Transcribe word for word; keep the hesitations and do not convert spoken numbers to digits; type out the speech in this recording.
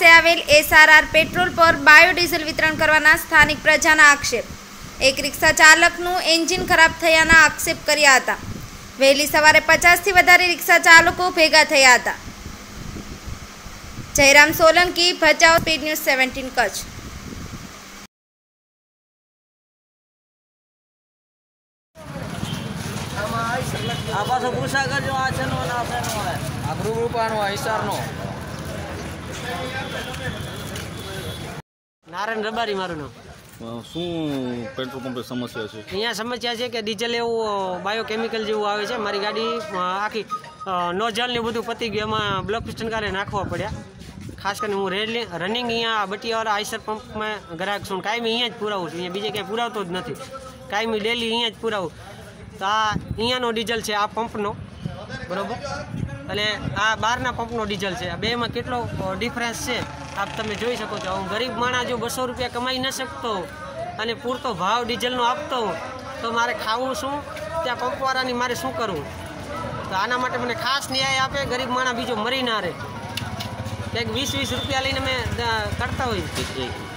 પાસે આવેલ એસઆરઆર પેટ્રોલ પર બાયોડીઝલ વિતરણ કરવાના સ્થાનિક પ્રજાના આક્ષેપ। એક રિક્ષા ચાલકનું એન્જિન ખરાબ થયાના આક્ષેપ કર્યા હતા। વહેલી સવારે પચાસથી વધારે રિક્ષા ચાલકો ભેગા થયા હતા। Jayram Solanki, Bhachau, speed news seventeen Kutch. આ પાછો પૂછા કરજો આ છે નો ના છે નો આ ગ્રુપ રૂપાનો આ હિસારનો નારાયણ રબારી મારું નામ। શું પેટ્રોલ પંપે સમસ્યા છે? અહીંયા સમસ્યા છે કે ડીઝલ એવું બાયોકેમિકલ જેવું આવે છે। મારી ગાડી આખી નોઝલ ને બધું પતી ગયું, એમાં બ્લક પિસ્ટન કાઢે નાખવા પડ્યા। ખાસ કરીને હું રેડલી રનિંગ અહીંયા બટિયાવાળા આઈસર પંપમાં ગ્રાહક છું, કાયમી અહીંયા જ પુરાવું છું, અહીંયા બીજે ક્યાંય પુરાવતો જ નથી, કાયમી ડેલી અહીંયા જ પુરાવું। તો આ અહીંયાનો ડીઝલ છે, આ પંપનો, બરાબર, અને આ બહારના પંપનો ડીઝલ છે। આ બેમાં કેટલો ડિફરન્સ છે આપ તમે જોઈ શકો છો। હું ગરીબ માણસ જો બસો રૂપિયા કમાઈ ન શકતો અને પૂરતો ભાવ ડીઝલનો આપતો તો મારે ખાવું શું, ત્યાં પંપવાળાની મારે શું કરવું? તો આના માટે મને ખાસ ન્યાય આપે, ગરીબ માણસ બીજો મરી ના રહે। કંઈક વીસ વીસ રૂપિયા લઈને અમે કરતા હોઈએ।